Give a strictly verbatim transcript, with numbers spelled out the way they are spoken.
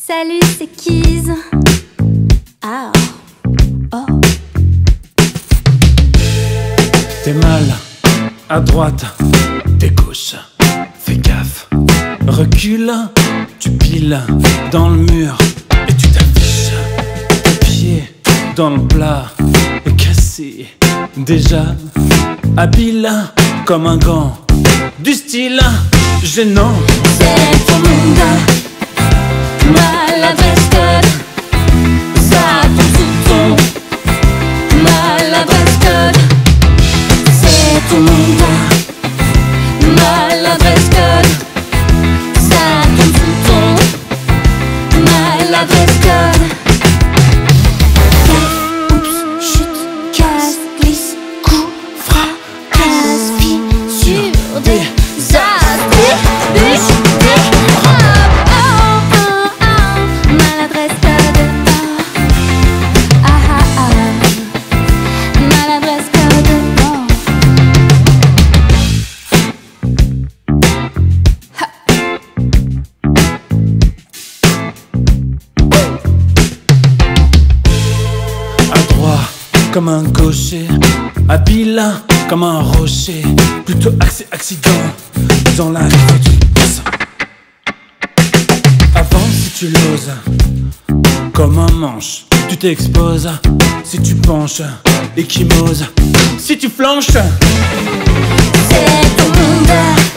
Salut, c'est Keys. Ah, oh. T'es mal à droite, t'es gauche, fais gaffe. Recule, tu piles dans le mur et tu t'affiches. Tes pieds dans le plat et cassé. Déjà habile comme un gant, du style gênant. C'est ton monde, maladresse code. Ça tombe sous ton maladresse code. C'est ton monde, maladresse code. Ça tombe sous ton maladresse code. Oups, chute, casse, glisse, coup, fracasse, pis sur des as, des, des, des frappes. Oh, oh, oh, maladresse code. Oh, ah, ah, ah, maladresse code. Oh. À droit comme un gaucher, habile comme un rocher. Plutôt accès accident dans la rue du passe. Avance si tu l'oses, comme un manche. Tu t'exposes si tu penches, échymose si tu flanches. C'est ton monde.